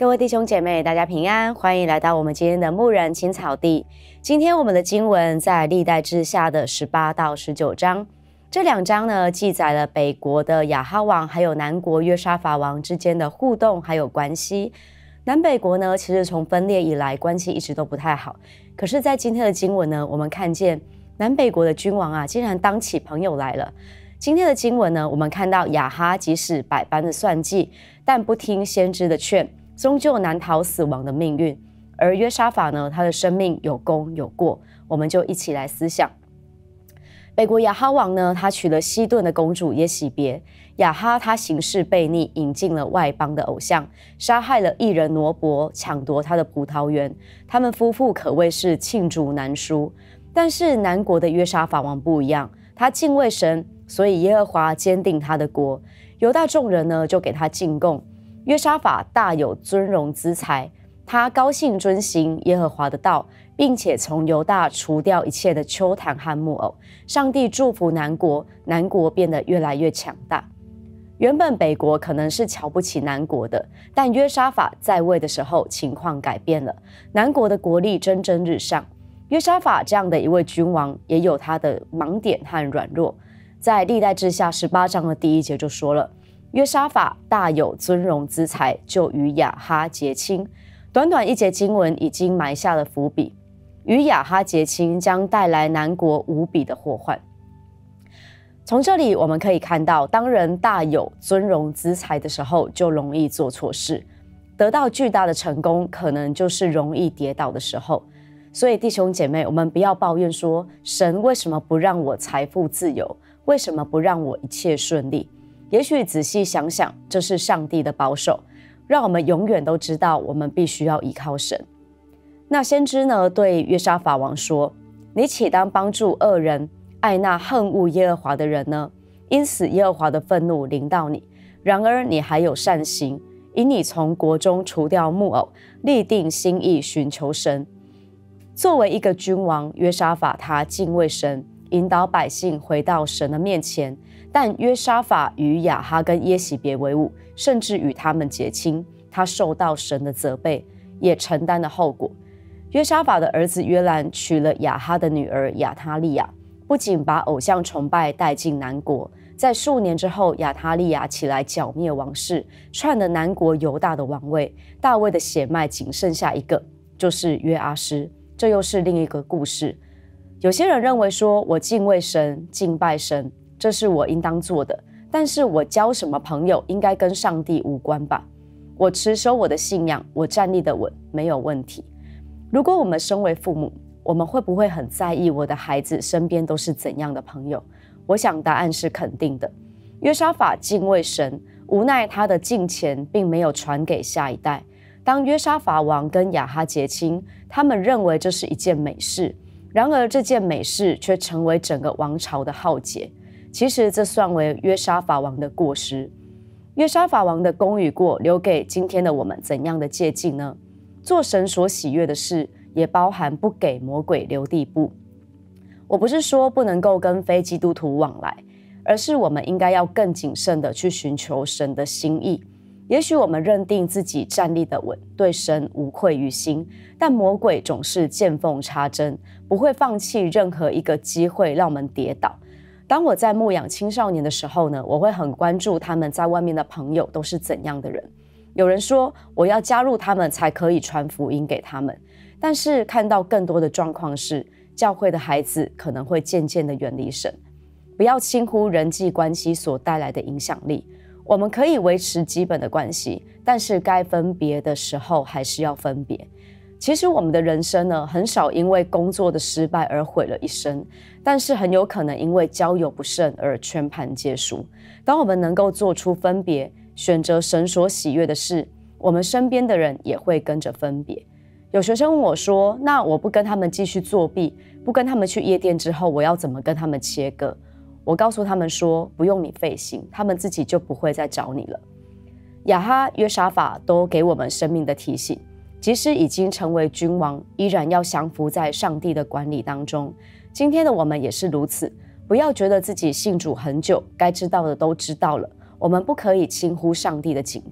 各位弟兄姐妹，大家平安，欢迎来到我们今天的牧人青草地。今天我们的经文在历代志下的18到19章，这2章呢记载了北国的亚哈王还有南国约沙法王之间的互动还有关系。南北国呢其实从分裂以来关系一直都不太好，可是在今天的经文呢，我们看见南北国的君王啊竟然当起朋友来了。今天的经文呢，我们看到亚哈即使百般的算计，但不听先知的劝，终究难逃死亡的命运。而约沙法呢，他的生命有功有过，我们就一起来思想。北国亚哈王呢，他娶了西顿的公主耶洗别。亚哈他行事悖逆，引进了外邦的偶像，杀害了义人挪伯，抢夺他的葡萄园。他们夫妇可谓是罄竹难书。但是南国的约沙法王不一样，他敬畏神，所以耶和华坚定他的国。犹大众人呢，就给他进贡。约沙法大有尊荣资财，他高兴遵行耶和华的道，并且从犹大除掉一切的丘坛和木偶。上帝祝福南国，南国变得越来越强大。原本北国可能是瞧不起南国的，但约沙法在位的时候，情况改变了，南国的国力蒸蒸日上。约沙法这样的一位君王，也有他的盲点和软弱。在历代志下18章的第1节就说了，约沙法大有尊荣资财，就与亚哈结亲。短短1节经文已经埋下了伏笔，与亚哈结亲将带来南国无比的祸患。从这里我们可以看到，当人大有尊荣资财的时候，就容易做错事，得到巨大的成功，可能就是容易跌倒的时候。所以弟兄姐妹，我们不要抱怨说，神为什么不让我财富自由？为什么不让我一切顺利？也许仔细想想，这是上帝的保守，让我们永远都知道我们必须要依靠神。那先知呢，对约沙法王说，你岂当帮助恶人，爱那恨恶耶和华的人呢？因此耶和华的愤怒临到你，然而你还有善行，因你从国中除掉木偶，立定心意寻求神。作为一个君王，约沙法他敬畏神，引导百姓回到神的面前。但约沙法与亚哈跟耶洗别为伍，甚至与他们结亲，他受到神的责备，也承担了后果。约沙法的儿子约兰娶了亚哈的女儿亚他利亚，不仅把偶像崇拜带进南国，在数年之后，亚他利亚起来剿灭王室，篡了南国犹大的王位。大卫的血脉仅剩下一个，就是约阿施。这又是另一个故事。有些人认为说，我敬畏神，敬拜神，这是我应当做的，但是我交什么朋友应该跟上帝无关吧？我持守我的信仰，我站立得稳，没有问题。如果我们身为父母，我们会不会很在意我的孩子身边都是怎样的朋友？我想答案是肯定的。约沙法敬畏神，无奈他的敬虔并没有传给下一代。当约沙法王跟亚哈结亲，他们认为这是一件美事，然而这件美事却成为整个王朝的浩劫。其实这算为约沙法王的过失。约沙法王的功与过，留给今天的我们怎样的借鉴呢？做神所喜悦的事，也包含不给魔鬼留地步。我不是说不能够跟非基督徒往来，而是我们应该要更谨慎的去寻求神的心意。也许我们认定自己站立得稳，对神无愧于心，但魔鬼总是见缝插针，不会放弃任何一个机会让我们跌倒。当我在牧养青少年的时候呢，我会很关注他们在外面的朋友都是怎样的人。有人说我要加入他们才可以传福音给他们，但是看到更多的状况是，教会的孩子可能会渐渐的远离神。不要轻忽人际关系所带来的影响力。我们可以维持基本的关系，但是该分别的时候还是要分别。其实我们的人生呢，很少因为工作的失败而毁了一生，但是很有可能因为交友不慎而全盘皆输。当我们能够做出分别，选择神所喜悦的事，我们身边的人也会跟着分别。有学生问我说，那我不跟他们继续作弊，不跟他们去夜店之后，我要怎么跟他们切割？我告诉他们说，不用你费心，他们自己就不会再找你了。亚哈、约沙法都给我们生命的提醒，即使已经成为君王，依然要降服在上帝的管理当中。今天的我们也是如此，不要觉得自己信主很久，该知道的都知道了。我们不可以轻忽上帝的警告，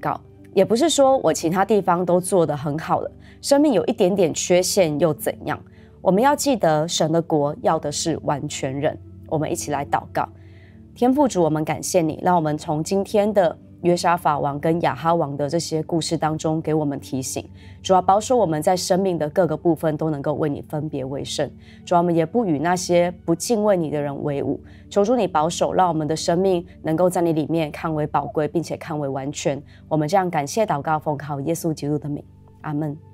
也不是说我其他地方都做得很好了，生命有一点点缺陷又怎样？我们要记得，神的国要的是完全人。我们一起来祷告。天父主，我们感谢你，让我们从今天的约沙法王跟亚哈王的这些故事当中给我们提醒，主要保守我们在生命的各个部分都能够为你分别为圣。主要我们也不与那些不敬畏你的人为伍，求主你保守，让我们的生命能够在你里面看为宝贵，并且看为完全。我们这样感谢祷告，奉靠耶稣基督的名，阿们。